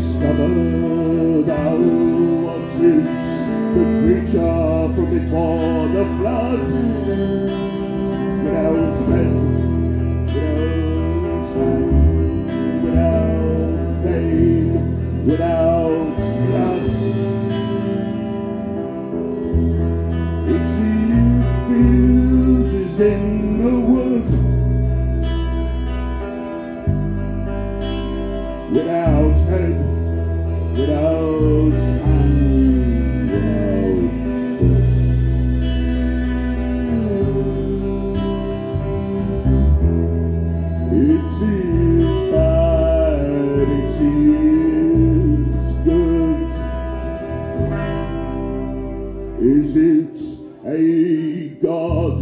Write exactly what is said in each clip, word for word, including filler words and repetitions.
discovered thou watches the creature from before the flood, without pen, without hand, without pain, without blood. It refuges in the wood, without head, without hand, without foot. It is bad, it is good. Is it a God?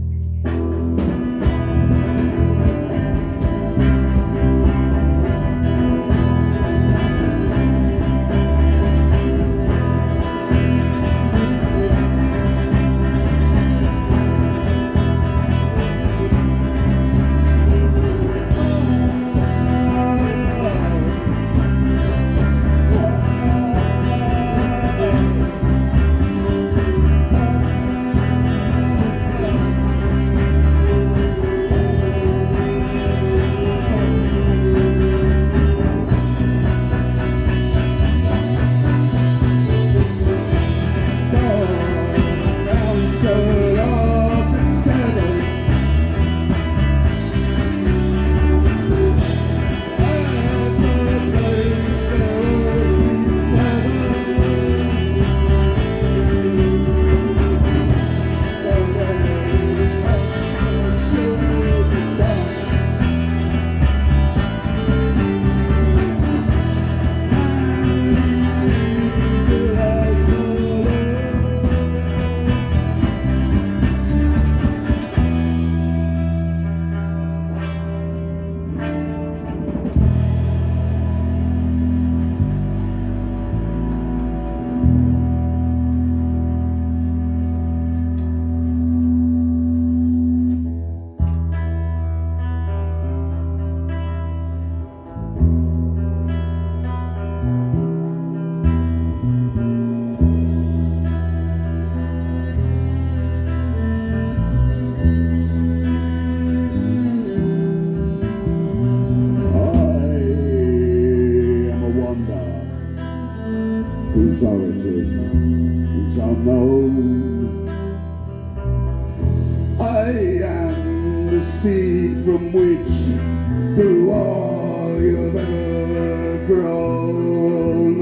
Whose origin is unknown. I am the seed from which through all you've ever grown.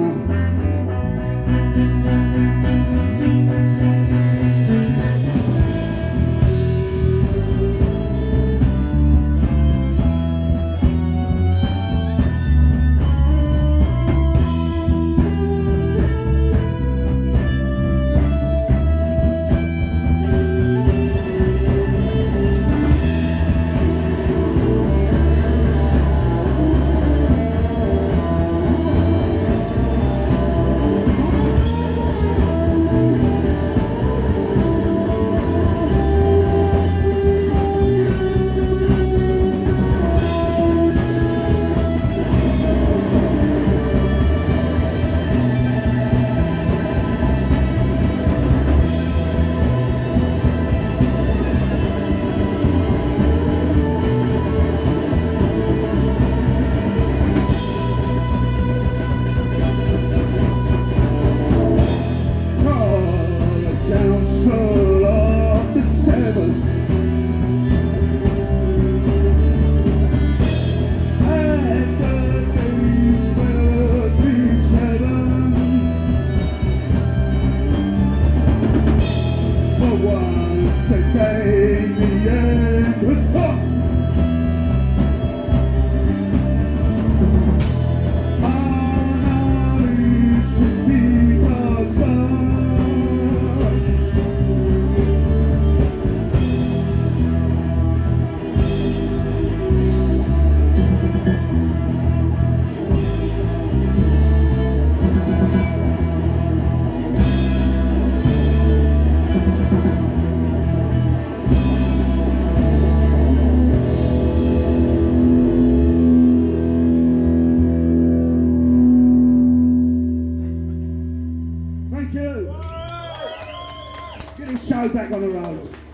Thank you. Get his show back on the road.